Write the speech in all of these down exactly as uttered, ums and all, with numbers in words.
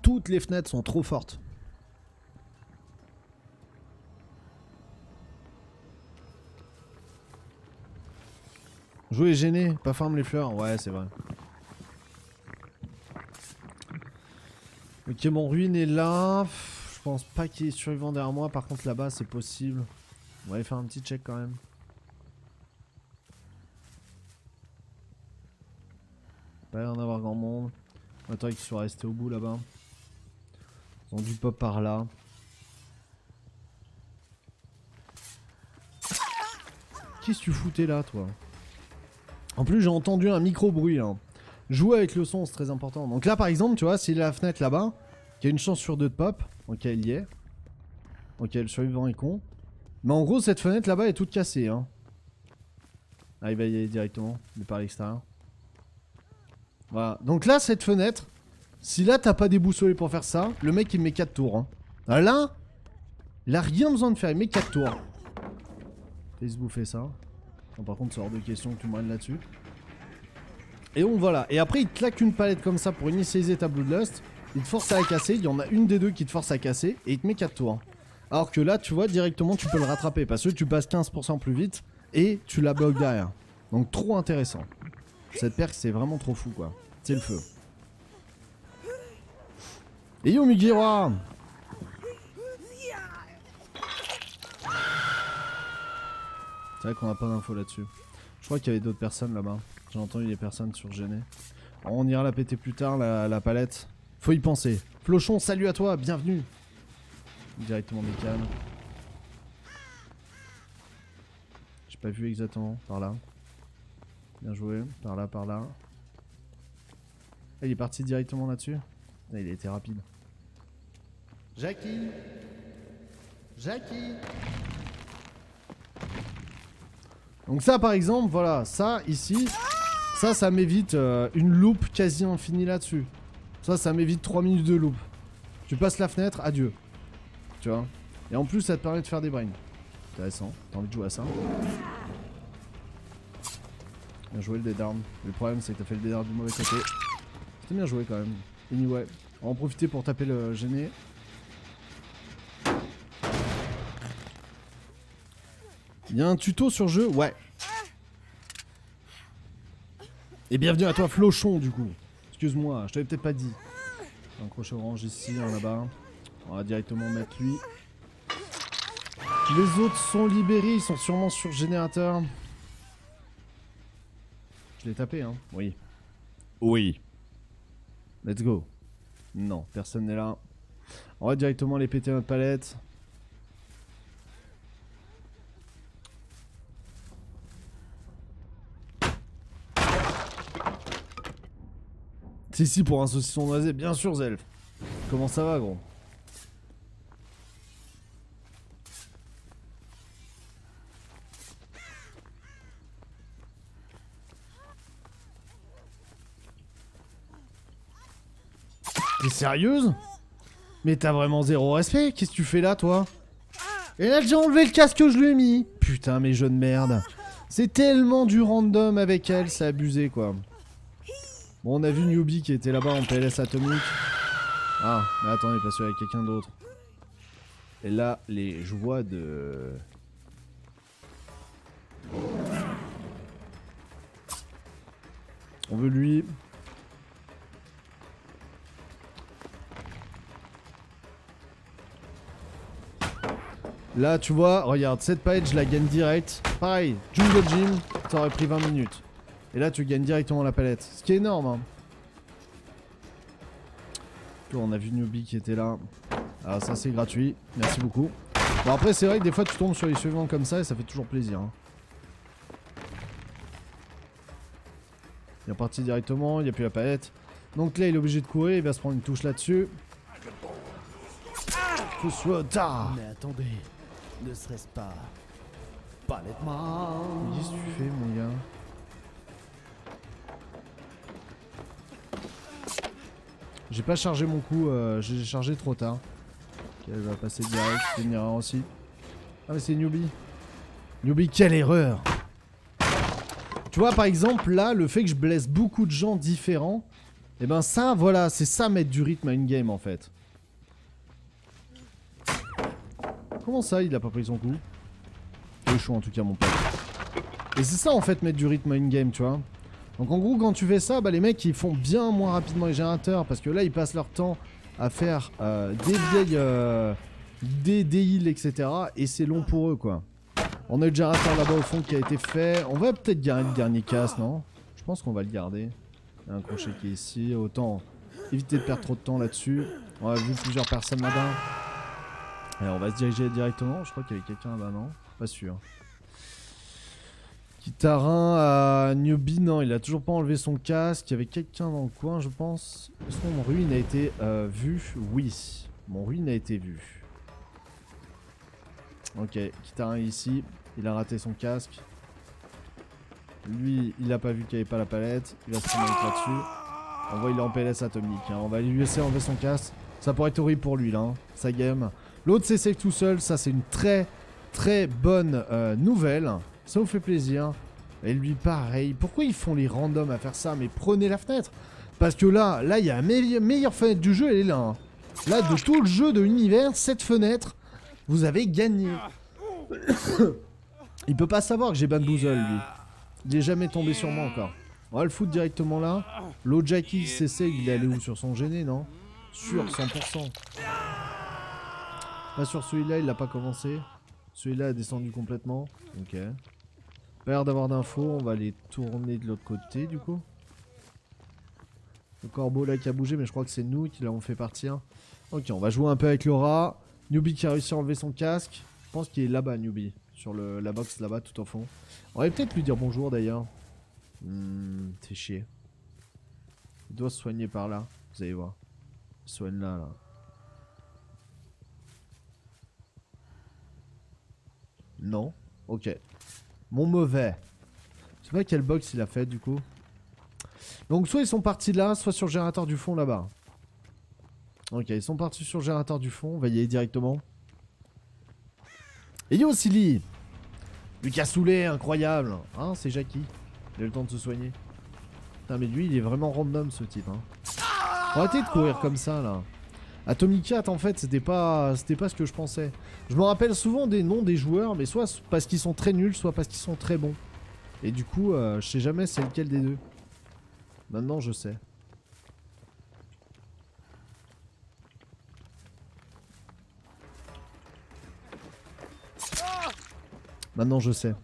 toutes les fenêtres sont trop fortes. Jouer gêné, pas farm les fleurs. Ouais, c'est vrai. Ok, mon ruine est là. Je pense pas qu'il est survivant derrière moi. Par contre, là-bas, c'est possible. On va aller faire un petit check quand même. Pas l'air d'en avoir grand monde. On attend qu'ils soient restés au bout là-bas. Ils ont du pop par là. Qu'est-ce que tu foutais là, toi? En plus, j'ai entendu un micro-bruit. Hein. Jouer avec le son, c'est très important. Donc là, par exemple, tu vois, s'il y a la fenêtre là-bas, qui a une chance sur deux de pop, ok, il y est. Ok, le survivant est con. Mais en gros, cette fenêtre là-bas est toute cassée. Hein. Ah, il va y aller directement, mais par l'extérieur. Voilà. Donc là, cette fenêtre, si là, t'as pas déboussolé pour faire ça, le mec, il met quatre tours. Hein. Ah, là, il a rien besoin de faire, il met quatre tours. Fais se bouffer ça. Non, par contre, c'est hors de question que tu me rennes là-dessus. Et donc voilà. Et après, il te claque une palette comme ça pour initialiser ta Bloodlust. Il te force à la casser. Il y en a une des deux qui te force à casser. Et il te met quatre tours. Alors que là, tu vois, directement, tu peux le rattraper. Parce que tu passes quinze pour cent plus vite. Et tu la bloques derrière. Donc, trop intéressant. Cette perk, c'est vraiment trop fou, quoi. C'est le feu. Et yo, Mugiwara! C'est vrai qu'on a pas d'infos là-dessus. Je crois qu'il y avait d'autres personnes là-bas. J'ai entendu des personnes surgênées. On ira la péter plus tard, la, la palette. Faut y penser. Flochon, salut à toi, bienvenue. Directement des cannes. J'ai pas vu exactement. Par là. Bien joué. Par là, par là. Ah, il est parti directement là-dessus. Ah, il a été rapide. Jackie Jackie Donc ça par exemple, voilà, ça ici, ça, ça m'évite euh, une loupe quasi infinie là-dessus. Ça, ça m'évite trois minutes de loupe. Tu passes la fenêtre, adieu. Tu vois. Et en plus, ça te permet de faire des brains. Intéressant, t'as envie de jouer à ça. Bien joué le dead arm. Le problème, c'est que t'as fait le dead arm du mauvais côté. C'était bien joué quand même. Anyway, on va en profiter pour taper le gêné. Il y a un tuto sur jeu? Ouais. Et bienvenue à toi, Flochon, du coup. Excuse-moi, je t'avais peut-être pas dit. Un crochet orange ici, un là-bas. On va directement mettre lui. Les autres sont libérés, ils sont sûrement sur générateur. Je l'ai tapé, hein. Oui. Oui. Let's go. Non, personne n'est là. On va directement les péter notre palette. C'est ici pour un saucisson noisé, bien sûr, Zelf. Comment ça va, gros? T'es sérieuse? Mais t'as vraiment zéro respect? Qu'est-ce que tu fais là, toi? Et là, j'ai enlevé le casque que je lui ai mis. Putain, mes jeux de merde. C'est tellement du random avec elle, c'est abusé, quoi. Bon, on a vu Newbie qui était là-bas en P L S atomique. Ah, mais attendez, parce qu'il y a quelqu'un d'autre. Et là, les joies de... On veut lui. Là, tu vois, regarde, cette palette, je la gagne direct. Pareil, Jungle Gym, ça aurait pris vingt minutes. Et là, tu gagnes directement la palette. Ce qui est énorme, hein. On a vu Newbie qui était là. Alors ça, c'est gratuit. Merci beaucoup. Bon, après, c'est vrai que des fois, tu tombes sur les suivants comme ça et ça fait toujours plaisir, hein. Il est parti directement, il n'y a plus la palette. Donc là, il est obligé de courir, il va se prendre une touche là-dessus. Tout soit tard. Mais attendez, ne serait-ce pas palette-moi? Qu'est-ce que tu fais, mon gars? J'ai pas chargé mon coup, euh, j'ai chargé trop tard. Ok, elle va passer direct, c'est une erreur aussi. Ah mais c'est Newbie. Newbie, quelle erreur! Tu vois par exemple là, le fait que je blesse beaucoup de gens différents, Et ben ça, voilà, c'est ça mettre du rythme à une game en fait. Comment ça, il a pas pris son coup? Il est chaud en tout cas mon pote. Et c'est ça en fait mettre du rythme à une game, tu vois. Donc en gros quand tu fais ça, bah les mecs ils font bien moins rapidement les générateurs. Parce que là ils passent leur temps à faire euh, des vieilles... Euh, des, des heals, et cetera. Et c'est long pour eux quoi. On a le générateur là-bas au fond qui a été fait. On va peut-être garder le dernier casse, non? Je pense qu'on va le garder. Il y a un crochet qui est ici. Autant éviter de perdre trop de temps là-dessus. On a vu plusieurs personnes là-bas. Allez, on va se diriger directement. Je crois qu'il y avait quelqu'un là-bas, non? Pas sûr. Kitarin à Newbie, non, il a toujours pas enlevé son casque. Il y avait quelqu'un dans le coin, je pense. Est-ce que mon ruine a été euh, vu? Oui, mon ruine a été vu. Ok, Kitarin est ici. Il a raté son casque. Lui, il a pas vu qu'il n'y avait pas la palette. Il va se prendre là-dessus. On voit il est en P L S atomique. Hein. On va lui laisser enlever son casque. Ça pourrait être horrible pour lui là. Hein. Sa game. L'autre c'est safe tout seul. Ça c'est une très très bonne euh, nouvelle. Ça vous fait plaisir. Et lui pareil. Pourquoi ils font les randoms à faire ça? Mais prenez la fenêtre. Parce que là, là il y a la meilleure, meilleure fenêtre du jeu. Elle est là. Hein. Là de tout le jeu de l'univers, cette fenêtre, vous avez gagné. Il peut pas savoir que j'ai bamboozle lui. Il est jamais tombé sur moi encore. On va le foutre directement là. L'autre Jackie C C, il est allé où? Sur son gêné, non? Sûr, cent pour cent. Pas sur celui-là, il l'a pas commencé. Celui-là a descendu complètement. Ok. Pas l'air d'avoir d'infos. On va les tourner de l'autre côté du coup. Le corbeau là qui a bougé, mais je crois que c'est nous qui l'avons fait partir. Ok, on va jouer un peu avec Laura. Newbie qui a réussi à enlever son casque. Je pense qu'il est là-bas, Newbie. Sur le, la box là-bas, tout au fond. On va peut-être lui dire bonjour d'ailleurs. Hmm, c'est chier. Il doit se soigner par là. Vous allez voir. Il se soigne là, là. Non. Ok. Mon mauvais. Je sais pas quelle box il a fait du coup. Donc soit ils sont partis là, soit sur le générateur du fond là-bas. Ok, ils sont partis sur le générateur du fond. On va y aller directement. Et yo Silly, Lucas Soulet, incroyable. Hein, c'est Jackie. Il a eu le temps de se soigner. Putain, mais lui, il est vraiment random ce type. Hein. Faut arrêter de courir comme ça là. Atomic Cat en fait c'était pas c'était pas ce que je pensais. Je me rappelle souvent des noms des joueurs, mais soit parce qu'ils sont très nuls, soit parce qu'ils sont très bons. Et du coup, euh, je sais jamais c'est lequel des deux. Maintenant je sais. Maintenant je sais.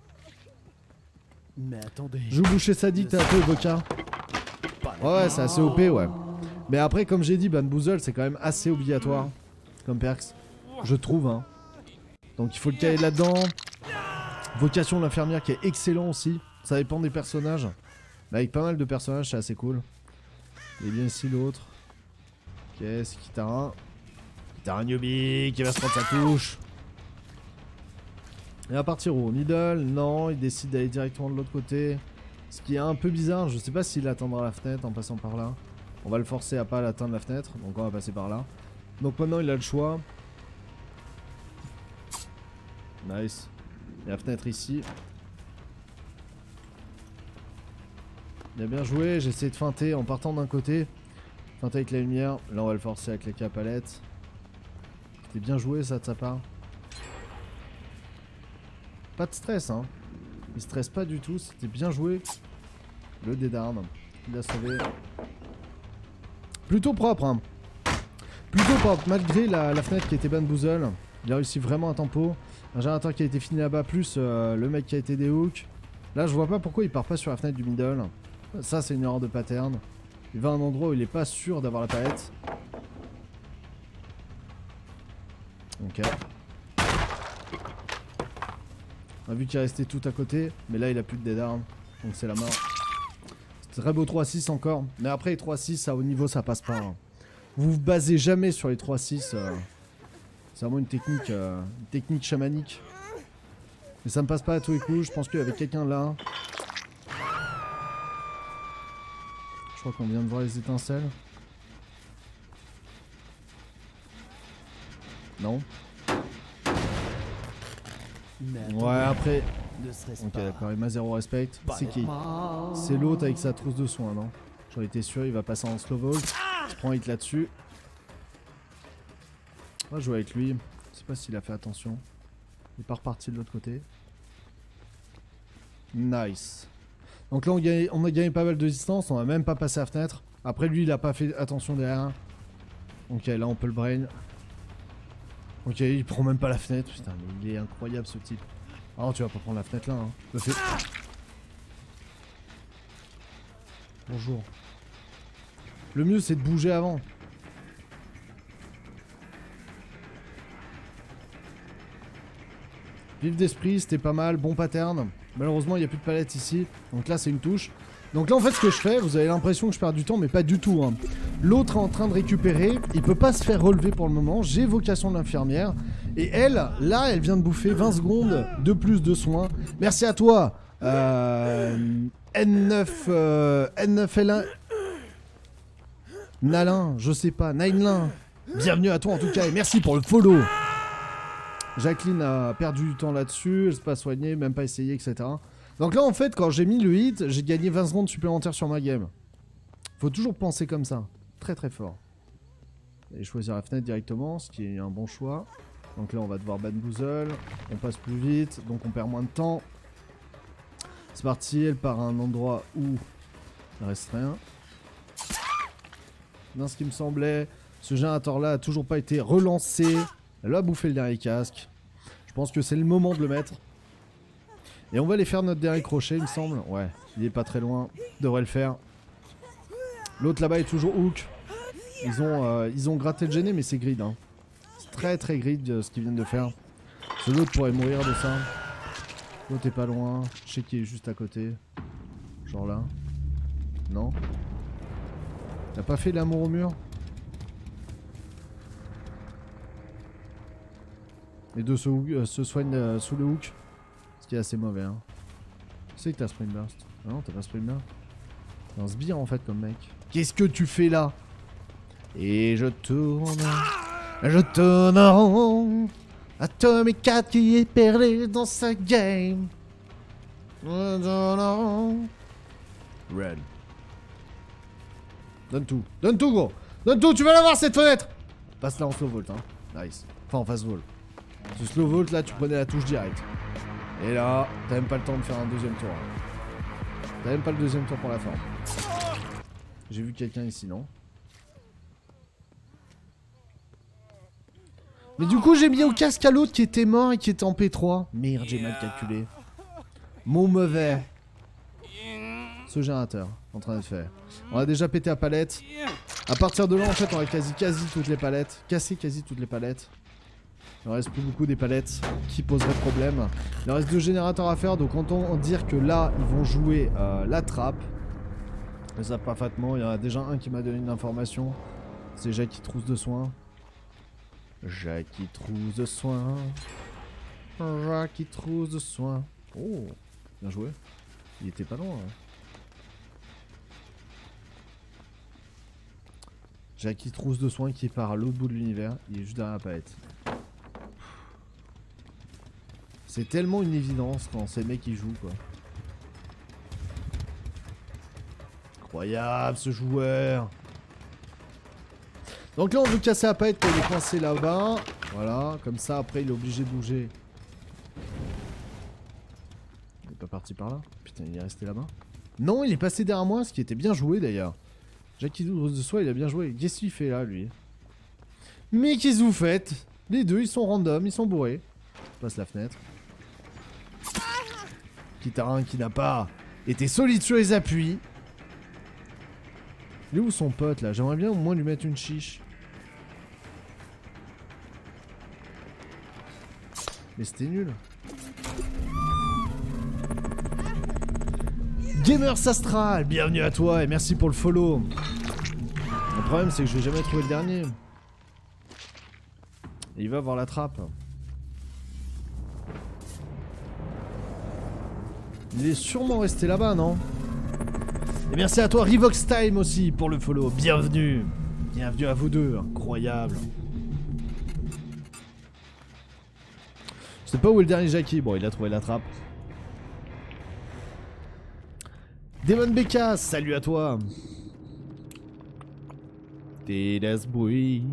Mais attendez. Joue boucher sadique, t'as un peu Evoca. Ouais, ouais, c'est assez O P, ouais. Mais après, comme j'ai dit, bamboozle, c'est quand même assez obligatoire. Comme perks. Je trouve, hein. Donc il faut le caler là-dedans. Vocation de l'infirmière qui est excellent aussi. Ça dépend des personnages. Mais avec pas mal de personnages, c'est assez cool. Et bien ici l'autre. Ok, c'est Kitarin. Kitarin Newbie qui va se prendre sa touche. Il va partir où? Middle? Non, il décide d'aller directement de l'autre côté. Ce qui est un peu bizarre, je sais pas s'il attendra la fenêtre en passant par là. On va le forcer à pas atteindre la fenêtre, donc on va passer par là. Donc maintenant il a le choix. Nice. Il y a la fenêtre ici. Il a bien joué, j'ai essayé de feinter en partant d'un côté. Feinter avec la lumière, là on va le forcer avec la palette. C'était bien joué ça de sa part. Pas de stress hein. Il stresse pas du tout, c'était bien joué. Le dé d'armes. Il a sauvé. Plutôt propre hein. Plutôt propre, malgré la, la fenêtre qui était bamboozle. Il a réussi vraiment un tempo. Un générateur qui a été fini là-bas, plus euh, le mec qui a été des hooks. Là je vois pas pourquoi il part pas sur la fenêtre du middle. Ça c'est une erreur de pattern. Il va à un endroit où il est pas sûr d'avoir la palette. Ok. On a vu qu'il est resté tout à côté, mais là il a plus de dead arm, donc c'est la mort. Très beau trois six encore, mais après les trois six à haut niveau ça passe pas. Hein. Vous vous basez jamais sur les trois six, euh, c'est vraiment une technique, euh, une technique chamanique. Mais ça me passe pas à tous les coups, je pense qu'il y avait quelqu'un là. Je crois qu'on vient de voir les étincelles. Non. Ouais, après. Ok, d'accord, il m'a zéro respect. C'est qui? C'est l'autre avec sa trousse de soins, non? J'en étais sûr, il va passer en slow vault. Je prends hit là-dessus. On va jouer avec lui. Je sais pas s'il a fait attention. Il est pas reparti de l'autre côté. Nice. Donc là on, gagne, on a gagné pas mal de distance. On a même pas passé la fenêtre. Après lui il a pas fait attention derrière. Ok, là on peut le brain. Ok, il prend même pas la fenêtre. Putain, mais il est incroyable ce type. Ah non, tu vas pas prendre la fenêtre là. Hein. Le fait. Bonjour. Le mieux c'est de bouger avant. Vif d'esprit, c'était pas mal, bon pattern. Malheureusement il n'y a plus de palette ici. Donc là c'est une touche. Donc là en fait ce que je fais, vous avez l'impression que je perds du temps mais pas du tout. Hein. L'autre est en train de récupérer, il peut pas se faire relever pour le moment. J'ai vocation de l'infirmière. Et elle, là elle vient de bouffer vingt secondes de plus de soins. Merci à toi euh, N neuf euh, N neuf L un Nalin, je sais pas, Nainlin. Bienvenue à toi en tout cas et merci pour le follow. Jacqueline a perdu du temps là-dessus, elle s'est pas soignée, même pas essayé, et cetera. Donc là en fait quand j'ai mis le hit, j'ai gagné vingt secondes supplémentaires sur ma game. Faut toujours penser comme ça, très très fort. Et choisir la fenêtre directement, ce qui est un bon choix. Donc là on va devoir bamboozle, on passe plus vite, donc on perd moins de temps. C'est parti, elle part à un endroit où il reste rien. Dans ce qui me semblait, ce générateur là a toujours pas été relancé. Elle a bouffé le dernier casque. Je pense que c'est le moment de le mettre. Et on va aller faire notre dernier crochet, il me semble. Ouais, il est pas très loin. Devrait le faire. L'autre là-bas est toujours hook. Ils ont, euh, ils ont gratté le gêné, mais c'est grid. Hein. C'est très très grid euh, ce qu'ils viennent de faire. L'autre pourrait mourir de ça. L'autre est pas loin. Je sais qu'il est juste à côté. Genre là. Non. T'as pas fait l'amour au mur? Les deux se, euh, se soignent euh, sous le hook. Ce qui est assez mauvais. Hein. Tu sais que t'as sprint burst. Non, t'as pas sprint burst. T'es un sbire en fait comme mec. Qu'est-ce que tu fais là? Et je tourne. Je tourne en rond. Atomic cat qui est perdu dans sa game. Je tourne en rond. Red. Donne tout. Donne tout gros. Donne tout, tu vas l'avoir cette fenêtre. Passe là en slow vault. Hein. Nice. Enfin en fast vault. Ce slow vault là tu prenais la touche direct. Et là, t'as même pas le temps de faire un deuxième tour. T'as même pas le deuxième tour pour la forme. J'ai vu quelqu'un ici, non? Mais du coup j'ai mis au casque à l'autre qui était mort et qui était en P trois. Merde, j'ai mal calculé. Mon mauvais. Ce générateur, en train de faire. On a déjà pété la palette. À partir de là en fait on a quasi quasi toutes les palettes. Cassé quasi toutes les palettes. Il ne reste plus beaucoup des palettes qui poseraient problème. Il reste deux générateurs à faire, donc autant dire que là, ils vont jouer euh, la trappe. Mais ça parfaitement, il y en a déjà un qui m'a donné une information. C'est Jacques qui trousse de soins. Jacques qui trousse de soins. Jacques qui trousse de soins. Oh, bien joué. Il était pas loin. Hein. Jacques qui trousse de soins qui part à l'autre bout de l'univers. Il est juste derrière la palette. C'est tellement une évidence quand ces mecs qui jouent quoi. Incroyable ce joueur. Donc là on veut casser la palette quand il est coincé là-bas. Voilà, comme ça après il est obligé de bouger. Il est pas parti par là. Putain il est resté là-bas. Non il est passé derrière moi, ce qui était bien joué d'ailleurs. Jackie de soi il a bien joué. Qu'est-ce qu'il fait là lui? Mais qu'est-ce que vous faites? Les deux ils sont random, ils sont bourrés. Je passe la fenêtre. Kitarin qui n'a pas été solide sur les appuis. Il est où son pote là? J'aimerais bien au moins lui mettre une chiche. Mais c'était nul. Gamers Astral, bienvenue à toi et merci pour le follow. Le problème c'est que je vais jamais trouver le dernier. Et il va avoir la trappe. Il est sûrement resté là-bas, non? Et merci à toi, Revox Time aussi, pour le follow. Bienvenue. Bienvenue à vous deux. Incroyable. Je sais pas où est le dernier Jackie. Bon, il a trouvé la trappe. Demon B K, salut à toi. T'es ce bruit.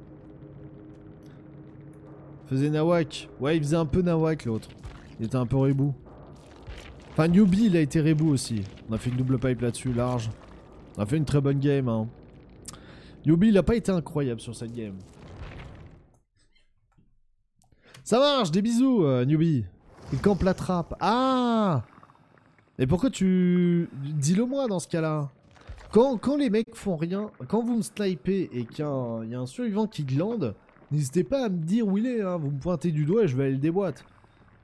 Faisait Nawak. Ouais, il faisait un peu Nawak l'autre. Il était un peu rebou. Enfin, Newbie, il a été rebou aussi. On a fait une double pipe là-dessus, large. On a fait une très bonne game, hein. Newbie, il a pas été incroyable sur cette game. Ça marche, des bisous, euh, Newbie. Il campe la trappe. Ah! Et pourquoi tu... Dis-le moi dans ce cas-là. Quand, quand les mecs font rien, quand vous me snipez et qu'il y, y a un survivant qui glande, n'hésitez pas à me dire où il est, hein. Vous me pointez du doigt et je vais aller le déboîte.